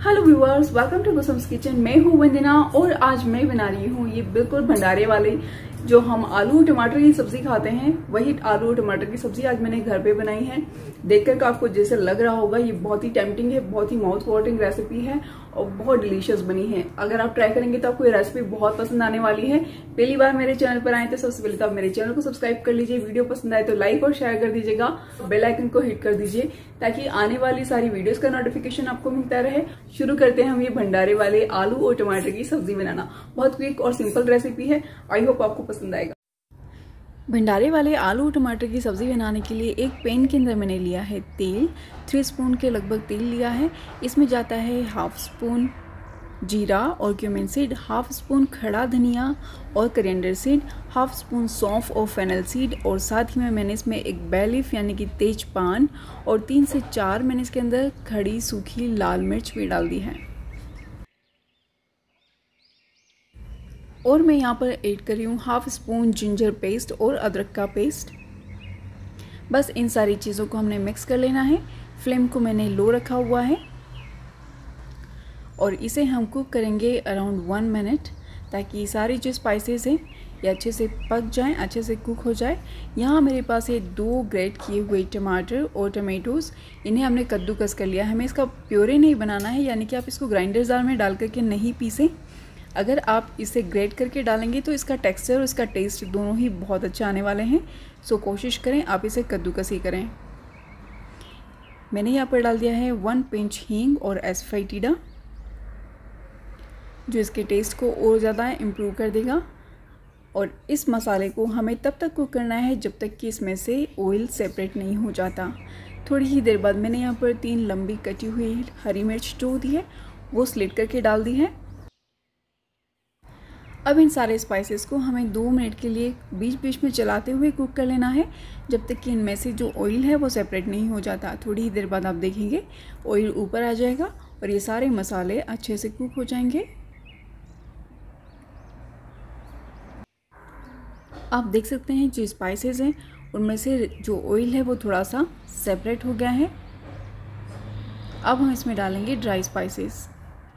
Hello viewers, welcome to Kusum's kitchen. मैं हूँ वंदना और आज मैं बना रही हूँ ये बिल्कुल भंडारे वाले जो हम आलू टमाटर की सब्जी खाते हैं, वही आलू टमाटर की सब्जी आज मैंने घर पे बनाई है। देखकर का आपको जैसे लग रहा होगा ये बहुत ही टेम्पटिंग है, बहुत ही माउथ वाटरिंग रेसिपी है और बहुत डिलीशियस बनी है। अगर आप ट्राई करेंगे तो आपको ये रेसिपी बहुत पसंद आने वाली है। पहली बार मेरे चैनल पर आए तो सबसे पहले तो आप मेरे चैनल को सब्सक्राइब कर लीजिए, वीडियो पसंद आए तो लाइक और शेयर कर दीजिएगा, बेल आइकन को हिट कर दीजिए ताकि आने वाली सारी वीडियोस का नोटिफिकेशन आपको मिलता रहे। शुरू करते हैं हम ये भंडारे वाले आलू और टमाटर की सब्जी बनाना। बहुत क्विक और सिंपल रेसिपी है, आई होप आपको पसंद आएगा। भंडारे वाले आलू टमाटर की सब्ज़ी बनाने के लिए एक पैन के अंदर मैंने लिया है तेल, 3 स्पून के लगभग तेल लिया है। इसमें जाता है हाफ स्पून जीरा और क्यूमिन सीड, हाफ स्पून खड़ा धनिया और करिएंडर सीड, हाफ स्पून सौंफ और फेनल सीड और साथ ही में मैंने इसमें एक बे लीफ यानी कि तेज पान और 3 से 4 मैंने इसके अंदर खड़ी सूखी लाल मिर्च भी डाल दी है। और मैं यहाँ पर ऐड कर रही हूँ हाफ स्पून जिंजर पेस्ट और अदरक का पेस्ट। बस इन सारी चीज़ों को हमने मिक्स कर लेना है। फ्लेम को मैंने लो रखा हुआ है और इसे हम कुक करेंगे अराउंड 1 मिनट ताकि सारी जो स्पाइसेस हैं ये अच्छे से पक जाएं, अच्छे से कुक हो जाए। यहाँ मेरे पास है 2 ग्रेट किए हुए टमाटर और टमेटोज़, इन्हें हमने कद्दूकस कर लिया है। हमें इसका प्योरे नहीं बनाना है, यानी कि आप इसको ग्राइंडर जार में डाल करके नहीं पीसें। अगर आप इसे ग्रेट करके डालेंगे तो इसका टेक्सचर और इसका टेस्ट दोनों ही बहुत अच्छा आने वाले हैं। सो कोशिश करें आप इसे कद्दूकस ही करें। मैंने यहाँ पर डाल दिया है 1 पिंच हींग और एसफेटिडा जो इसके टेस्ट को और ज़्यादा इम्प्रूव कर देगा। और इस मसाले को हमें तब तक कुक करना है जब तक कि इसमें से ऑयल सेपरेट नहीं हो जाता। थोड़ी ही देर बाद मैंने यहाँ पर 3 लंबी कटी हुई हरी मिर्च जो दी है वो स्लिट करके डाल दी है। अब इन सारे स्पाइसेस को हमें 2 मिनट के लिए बीच बीच में चलाते हुए कुक कर लेना है जब तक कि इनमें से जो ऑयल है वो सेपरेट नहीं हो जाता। थोड़ी ही देर बाद आप देखेंगे ऑयल ऊपर आ जाएगा और ये सारे मसाले अच्छे से कुक हो जाएंगे। आप देख सकते हैं जो स्पाइसेस हैं उनमें से जो ऑयल है वो थोड़ा सा सेपरेट हो गया है। अब हम इसमें डालेंगे ड्राई स्पाइसेस।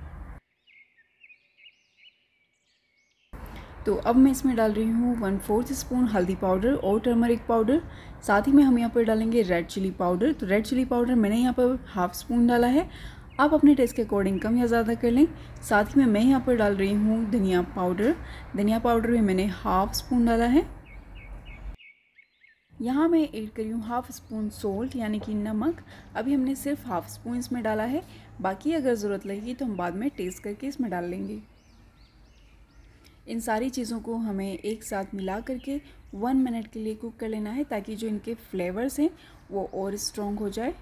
तो अब मैं इसमें डाल रही हूँ 1/4 स्पून हल्दी पाउडर और टर्मरिक पाउडर। साथ ही में हम यहाँ पर डालेंगे रेड चिली पाउडर। तो रेड चिली पाउडर मैंने यहाँ पर हाफ स्पून डाला है, आप अपने टेस्ट के अकॉर्डिंग कम या ज़्यादा कर लें। साथ ही में मैं यहाँ पर डाल रही हूँ धनिया पाउडर। धनिया पाउडर भी मैंने हाफ स्पून डाला है। यहाँ मैं ऐड कर रही हूँ हाफ स्पून सोल्ट यानी कि नमक। अभी हमने सिर्फ हाफ स्पून इसमें डाला है, बाकी अगर ज़रूरत लगेगी तो हम बाद में टेस्ट करके इसमें डाल लेंगे। इन सारी चीज़ों को हमें एक साथ मिला करके 1 मिनट के लिए कुक कर लेना है ताकि जो इनके फ्लेवर्स हैं वो और स्ट्रॉन्ग हो जाए।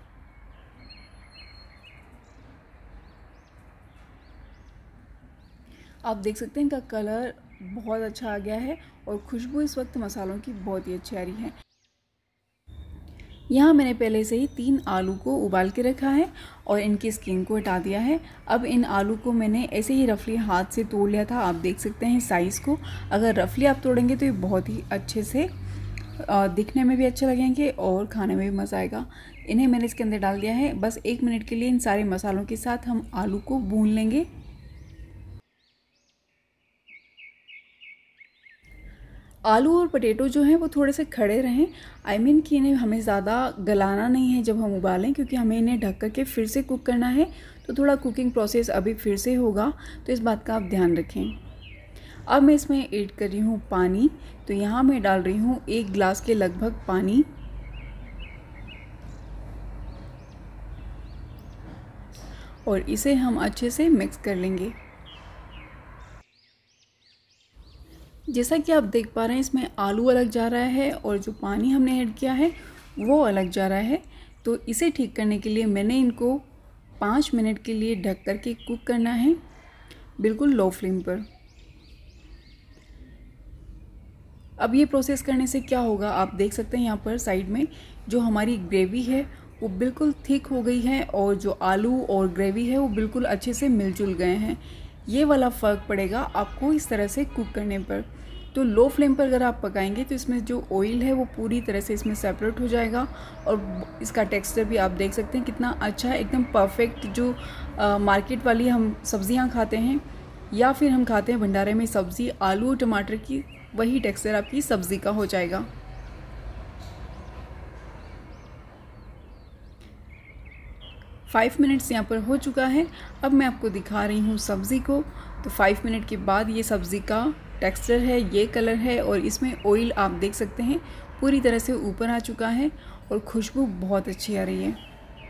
आप देख सकते हैं इनका कलर बहुत अच्छा आ गया है और खुशबू इस वक्त मसालों की बहुत ही अच्छी आ रही है। यहाँ मैंने पहले से ही 3 आलू को उबाल के रखा है और इनकी स्किन को हटा दिया है। अब इन आलू को मैंने ऐसे ही रफली हाथ से तोड़ लिया था। आप देख सकते हैं साइज़ को, अगर रफली आप तोड़ेंगे तो ये बहुत ही अच्छे से दिखने में भी अच्छे लगेंगे और खाने में भी मज़ा आएगा। इन्हें मैंने इसके अंदर डाल दिया है। बस 1 मिनट के लिए इन सारे मसालों के साथ हम आलू को भून लेंगे। आलू और पोटैटो जो हैं वो थोड़े से खड़े रहें, आई मीन कि इन्हें हमें ज़्यादा गलाना नहीं है जब हम उबालें, क्योंकि हमें इन्हें ढक करके फिर से कुक करना है। तो थोड़ा कुकिंग प्रोसेस अभी फिर से होगा, तो इस बात का आप ध्यान रखें। अब मैं इसमें ऐड कर रही हूँ पानी। तो यहाँ मैं डाल रही हूँ 1 गिलास के लगभग पानी। और इसे हम अच्छे से मिक्स कर लेंगे। जैसा कि आप देख पा रहे हैं इसमें आलू अलग जा रहा है और जो पानी हमने ऐड किया है वो अलग जा रहा है। तो इसे ठीक करने के लिए मैंने इनको 5 मिनट के लिए ढक कर के कुक करना है, बिल्कुल लो फ्लेम पर। अब ये प्रोसेस करने से क्या होगा, आप देख सकते हैं यहाँ पर साइड में जो हमारी ग्रेवी है वो बिल्कुल थिक हो गई है और जो आलू और ग्रेवी है वो बिल्कुल अच्छे से मिलजुल गए हैं। ये वाला फ़र्क पड़ेगा आपको इस तरह से कुक करने पर। तो लो फ्लेम पर अगर आप पकाएंगे तो इसमें जो ऑयल है वो पूरी तरह से इसमें सेपरेट हो जाएगा और इसका टेक्सचर भी आप देख सकते हैं कितना अच्छा है, एकदम परफेक्ट। जो मार्केट वाली हम सब्जियां खाते हैं या फिर हम खाते हैं भंडारे में सब्ज़ी आलू और टमाटर की, वही टेक्सचर आपकी सब्ज़ी का हो जाएगा। फाइव मिनट्स यहाँ पर हो चुका है। अब मैं आपको दिखा रही हूँ सब्ज़ी को। तो 5 मिनट के बाद ये सब्ज़ी का टेक्सचर है, ये कलर है और इसमें ऑयल आप देख सकते हैं पूरी तरह से ऊपर आ चुका है और खुशबू बहुत अच्छी आ रही है।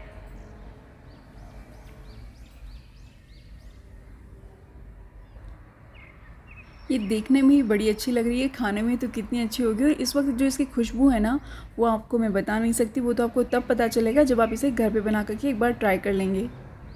ये देखने में ही बड़ी अच्छी लग रही है, खाने में तो कितनी अच्छी होगी। और इस वक्त जो इसकी खुशबू है ना वो आपको मैं बता नहीं सकती, वो तो आपको तब पता चलेगा जब आप इसे घर पे बना करके एक बार ट्राई कर लेंगे।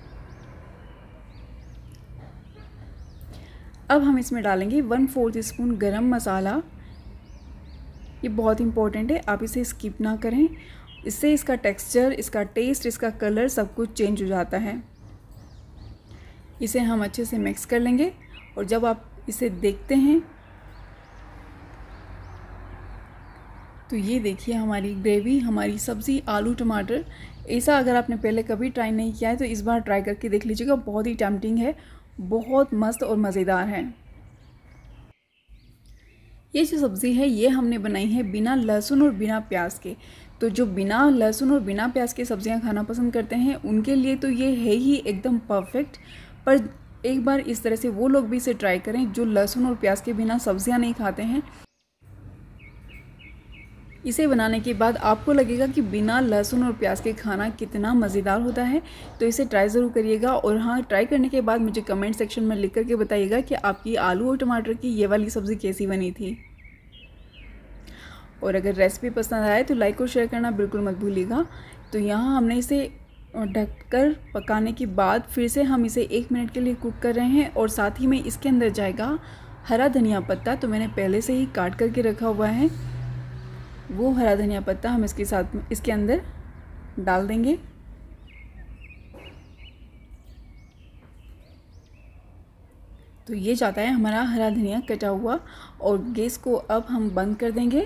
अब हम इसमें डालेंगे 1/4 स्पून गरम मसाला। ये बहुत इम्पोर्टेंट है, आप इसे स्किप ना करें, इससे इसका टेक्सचर, इसका टेस्ट, इसका कलर सब कुछ चेंज हो जाता है। इसे हम अच्छे से मिक्स कर लेंगे और जब आप इसे देखते हैं तो ये देखिए हमारी ग्रेवी, हमारी सब्ज़ी आलू टमाटर। ऐसा अगर आपने पहले कभी ट्राई नहीं किया है तो इस बार ट्राई करके देख लीजिएगा, बहुत ही टेम्पटिंग है, बहुत मस्त और मज़ेदार है। ये जो सब्ज़ी है ये हमने बनाई है बिना लहसुन और बिना प्याज के। तो जो बिना लहसुन और बिना प्याज के सब्ज़ियां खाना पसंद करते हैं उनके लिए तो ये है ही एकदम परफेक्ट। पर एक बार इस तरह से वो लोग भी इसे ट्राई करें जो लहसुन और प्याज के बिना सब्जियां नहीं खाते हैं। इसे बनाने के बाद आपको लगेगा कि बिना लहसुन और प्याज के खाना कितना मज़ेदार होता है। तो इसे ट्राई ज़रूर करिएगा और हाँ, ट्राई करने के बाद मुझे कमेंट सेक्शन में लिख करके बताइएगा कि आपकी आलू और टमाटर की ये वाली सब्ज़ी कैसी बनी थी। और अगर रेसिपी पसंद आए तो लाइक और शेयर करना बिल्कुल मत भूलिएगा। तो यहाँ हमने इसे ढककर पकाने के बाद फिर से हम इसे 1 मिनट के लिए कुक कर रहे हैं और साथ ही में इसके अंदर जाएगा हरा धनिया पत्ता। तो मैंने पहले से ही काट करके रखा हुआ है, वो हरा धनिया पत्ता हम इसके अंदर डाल देंगे। तो ये जाता है हमारा हरा धनिया कटा हुआ और गैस को अब हम बंद कर देंगे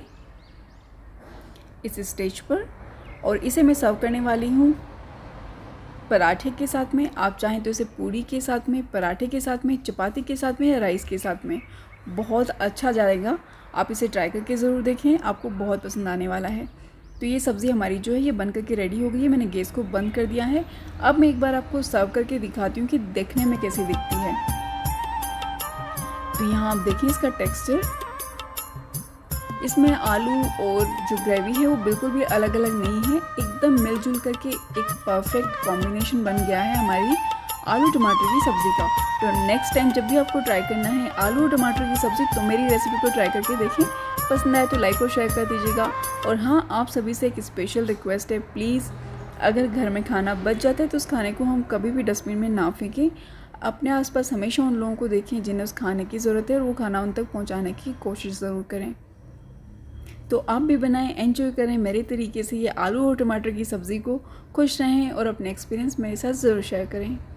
इस स्टेज पर। और इसे मैं सर्व करने वाली हूँ पराठे के साथ में। आप चाहें तो इसे पूरी के साथ में, पराठे के साथ में, चपाती के साथ में या राइस के साथ में, बहुत अच्छा जाएगा। आप इसे ट्राई करके ज़रूर देखें, आपको बहुत पसंद आने वाला है। तो ये सब्ज़ी हमारी जो है ये बन करके रेडी हो गई है। मैंने गैस को बंद कर दिया है। अब मैं एक बार आपको सर्व करके दिखाती हूँ कि देखने में कैसी दिखती है। तो यहाँ आप देखिए इसका टेक्सचर, इसमें आलू और जो ग्रेवी है वो बिल्कुल भी अलग अलग नहीं है, एकदम मिलजुल करके एक परफेक्ट कॉम्बिनेशन बन गया है हमारी आलू टमाटर की सब्ज़ी का। तो नेक्स्ट टाइम जब भी आपको ट्राई करना है आलू और टमाटर की सब्ज़ी तो मेरी रेसिपी को ट्राई करके देखें। पसंद आए तो लाइक और शेयर कर दीजिएगा। और हाँ, आप सभी से एक स्पेशल रिक्वेस्ट है, प्लीज़ अगर घर में खाना बच जाता है तो उस खाने को हम कभी भी डस्टबिन में ना फेंकें। अपने आसपास हमेशा उन लोगों को देखें जिन्हें उस खाने की ज़रूरत है और वो खाना उन तक पहुँचाने की कोशिश ज़रूर करें। तो आप भी बनाएं, एंजॉय करें मेरे तरीके से ये आलू और टमाटर की सब्ज़ी को। खुश रहें और अपने एक्सपीरियंस मेरे साथ ज़रूर शेयर करें।